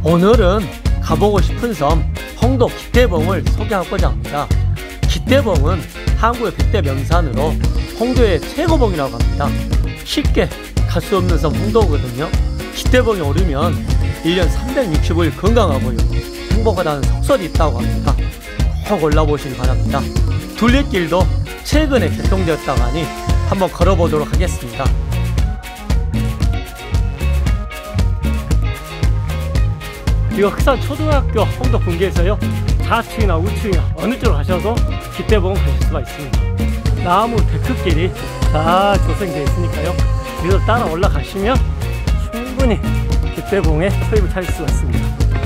오늘은 가보고 싶은 섬 홍도 기대봉을 소개하고자 합니다. 기대봉은 한국의 100대 명산으로 홍도의 최고봉이라고 합니다. 쉽게 갈 수 없는 섬 홍도거든요. 기대봉에 오르면 1년 365일 건강하고요 행복하다는 속설이 있다고 합니다. 꼭 올라보시기 바랍니다. 둘레길도 최근에 개통되었다고 하니 한번 걸어보도록 하겠습니다. 이거 흑산 초등학교 홍도 분기에서요 4층이나 우측이나 어느 쪽으로 가셔도 기대봉 가실 수가 있습니다. 나무 데크길이 다 조성되어 있으니까요 이걸 따라 올라가시면 충분히 기대봉에 서입을 찾을 수가 있습니다.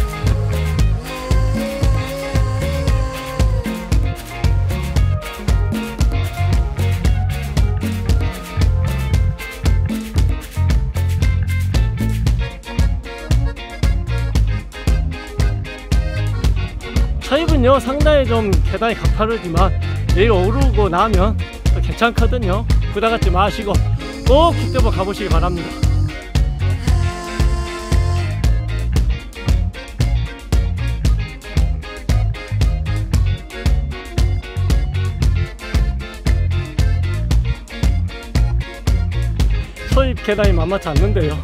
서입은요 상당히 좀 계단이 가파르지만 내일 오르고 나면 괜찮거든요. 부담 갖지 마시고 꼭 기대봉 가보시기 바랍니다. 서입 계단이 만만치 않는데요.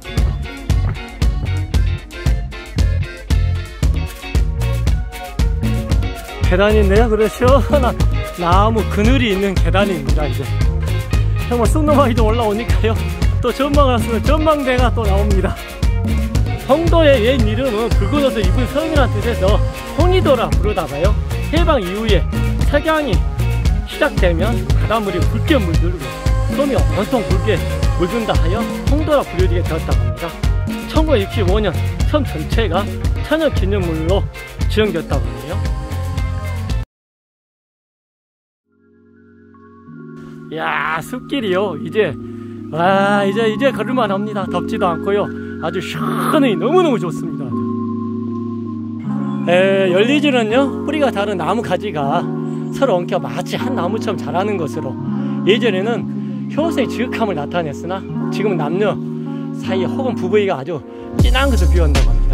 계단인데요. 그래 시원한 나무 그늘이 있는 계단입니다. 이제 정말 쑥놈하기 좀 올라오니까요. 또 전망을 하시면 전망대가 또 나옵니다. 홍도의 옛 이름은 붉은 옷을 입은 섬이라는 뜻에서 홍이도라 부르다가요. 해방 이후에 석양이 시작되면 바닷물이 붉게 물들고 섬이 온통 붉게 물든다 하여 홍도라 불리게 되었다고 합니다. 1965년 섬 전체가 천연 기념물로 지정되었다고 하네요. 이야 숲길이요 이제 이제 걸을만 합니다. 덥지도 않고요 아주 시원히 너무너무 좋습니다. 열리지는요 뿌리가 다른 나무 가지가 서로 엉켜 마치 한 나무처럼 자라는 것으로 예전에는 효소의 지극함을 나타냈으나 지금은 남녀 사이에 혹은 부부이가 아주 진한 것을 비유한다고 합니다.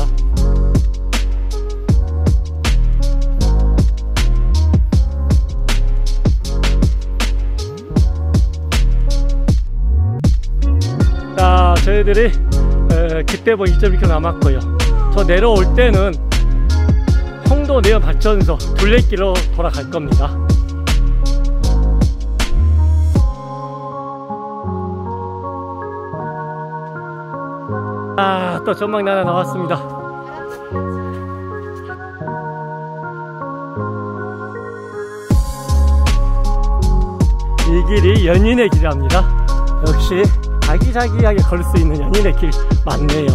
자, 저희들이 기대봉 2.1km 남았고요. 저 내려올 때는 홍도 내연 발전소 둘레길로 돌아갈 겁니다. 또 전망대 하나 나왔습니다. 이 길이 연인의 길이랍니다. 역시 아기자기하게 걸을 수 있는 연인의 길 맞네요.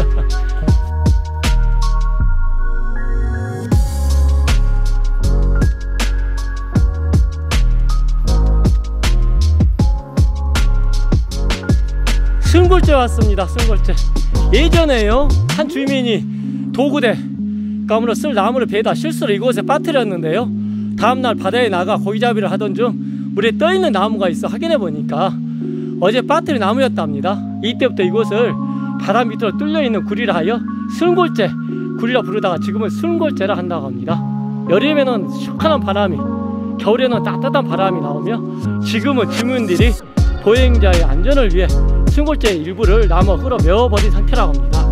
승골제 왔습니다. 승골제. 예전에요 한 주민이 도구대 감으로 쓸 나무를 배에다 실수로 이곳에 빠뜨렸는데요. 다음날 바다에 나가 고기잡이를 하던 중 물에 떠있는 나무가 있어 확인해 보니까 어제 빠뜨린 나무였답니다. 이때부터 이곳을 바다 밑으로 뚫려있는 구리라 하여 승골제 구리라 부르다가 지금은 승골제라 한다고 합니다. 여름에는 시원한 바람이 겨울에는 따뜻한 바람이 나오며 지금은 주민들이 보행자의 안전을 위해 승골제의 일부를 나무와 끌어 메워버린 상태라고 합니다.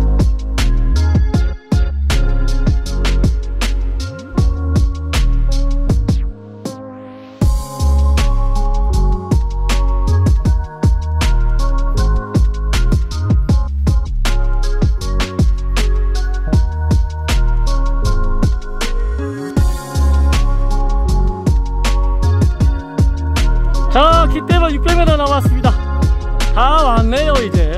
자, 기대봉 600m 남았습니다. 다 왔네요. 이제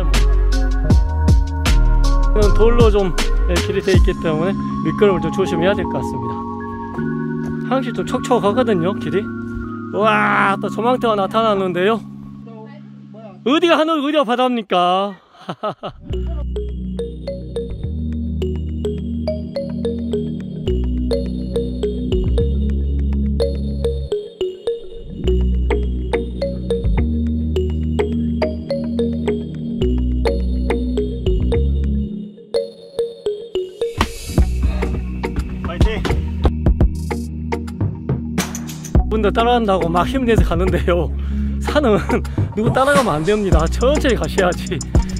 돌로 좀 길이 되어 있기 때문에 미끄럼을 좀 조심해야 될 것 같습니다. 항시 좀 촉촉하거든요 길이. 와, 또 조망대가 나타났는데요. 어디가 하늘 어디가 바다입니까? 분들 따라간다고 막 힘내서 가는데요, 산은 누구 따라가면 안 됩니다. 천천히 가셔야지.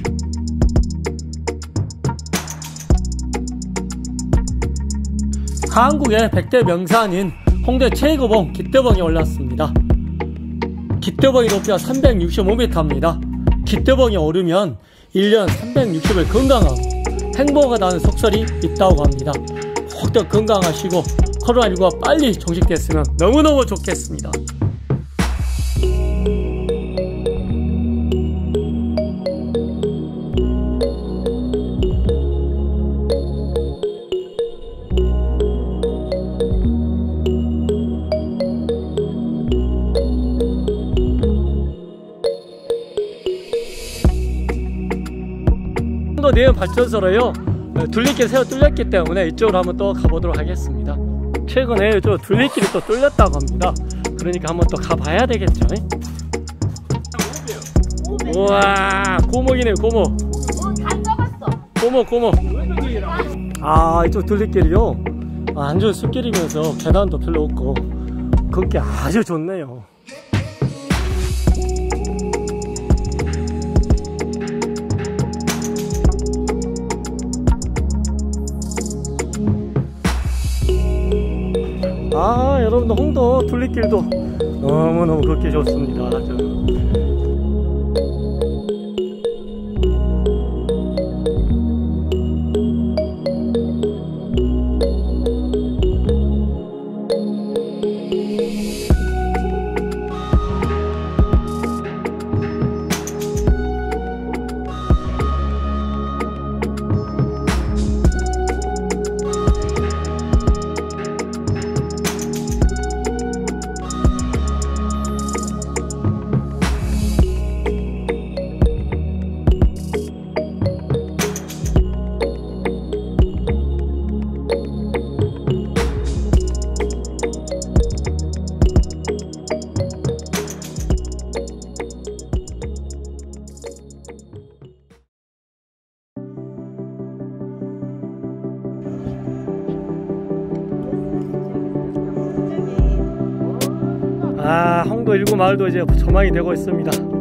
한국의 100대 명산인 홍대 최고봉 깃대봉에 올랐습니다. 깃대봉의 높이가 365m입니다. 깃대봉에 오르면 1년 360일 건강하고 행복하다는 속설이 있다고 합니다. 혹독 건강하시고 코로나19가 빨리 종식됐으면 너무너무 좋겠습니다. 내연 발전소로요, 둘레길 새로 뚫렸기 때문에 이쪽으로 한번 또 가보도록 하겠습니다. 최근에 저 둘레길이 또 뚫렸다고 합니다. 그러니까 한번 또 가봐야 되겠죠. 우와, 고목이네, 고목. 다 써봤어. 고목. 아, 이쪽 둘레길이요, 완전 숲길이면서 계단도 별로 없고 걷기 아주 좋네요. 아, 여러분들 홍도 둘레길도 너무너무 걷기 좋습니다. 아, 홍도 일구 마을도 이제 조망이 되고 있습니다.